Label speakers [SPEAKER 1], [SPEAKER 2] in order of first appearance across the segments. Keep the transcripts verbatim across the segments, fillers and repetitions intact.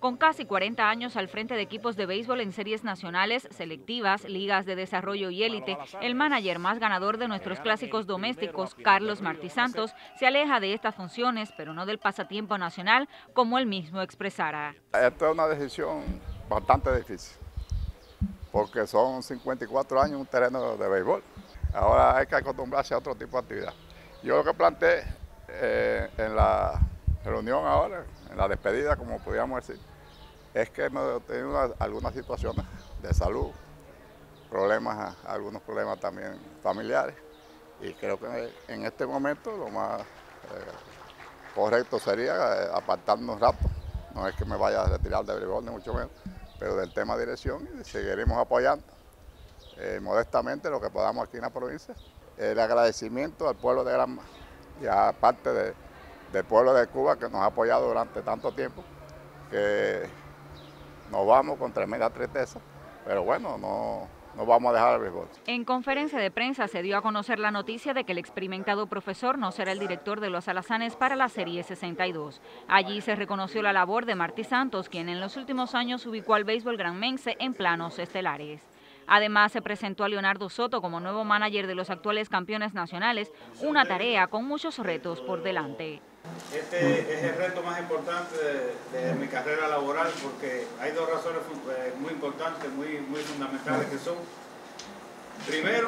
[SPEAKER 1] Con casi cuarenta años al frente de equipos de béisbol en series nacionales, selectivas, ligas de desarrollo y élite, el manager más ganador de nuestros clásicos domésticos, Carlos Martí Santos, se aleja de estas funciones, pero no del pasatiempo nacional, como él mismo expresara.
[SPEAKER 2] Esta es una decisión bastante difícil, porque son cincuenta y cuatro años en un terreno de béisbol. Ahora hay que acostumbrarse a otro tipo de actividad. Yo lo que planteé eh, en la reunión ahora, en la despedida, como podríamos decir, es que hemos tenido una, algunas situaciones de salud, problemas, algunos problemas también familiares, y creo que en este momento lo más eh, correcto sería eh, apartarnos un rato. No es que me vaya a retirar de béisbol, ni mucho menos, pero del tema de dirección, y seguiremos apoyando eh, modestamente lo que podamos aquí en la provincia. El agradecimiento al pueblo de Granma y aparte de, del pueblo de Cuba que nos ha apoyado durante tanto tiempo, que nos vamos con tremenda tristeza, pero bueno, no, no vamos a dejar el béisbol.
[SPEAKER 1] En conferencia de prensa se dio a conocer la noticia de que el experimentado profesor no será el director de los Alazanes para la Serie sesenta y dos. Allí se reconoció la labor de Martí Santos, quien en los últimos años ubicó al béisbol granmense en planos estelares. Además, se presentó a Leonardo Soto como nuevo manager de los actuales campeones nacionales, una tarea con muchos retos por delante.
[SPEAKER 3] Este es el reto más importante de, de mi carrera laboral, porque hay dos razones muy importantes, muy, muy fundamentales, que son, primero,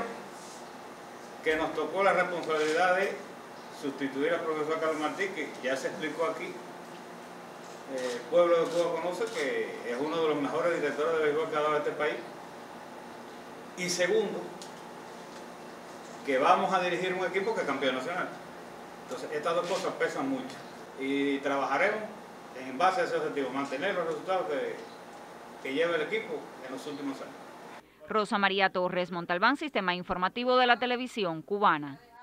[SPEAKER 3] que nos tocó la responsabilidad de sustituir al profesor Carlos Martí, que ya se explicó aquí. El pueblo de Cuba conoce que es uno de los mejores directores de béisbol que ha dado este país. Y segundo, que vamos a dirigir un equipo que es campeón nacional. Entonces, estas dos cosas pesan mucho y trabajaremos en base a ese objetivo, mantener los resultados que, que lleva el equipo en los últimos años.
[SPEAKER 1] Rosa María Torres Montalbán, Sistema Informativo de la Televisión Cubana.